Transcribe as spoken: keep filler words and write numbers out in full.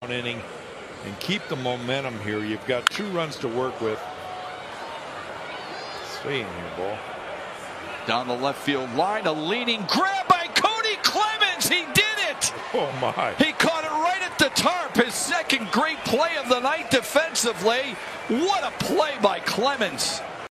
inning and keep the momentum here. You've got two runs to work with. Stay in here, ball. Down the left field line, a leaning grab by Cody Clemens. He did it. Oh my. He caught it right at the tarp. His second great play of the night defensively. What a play by Clemens.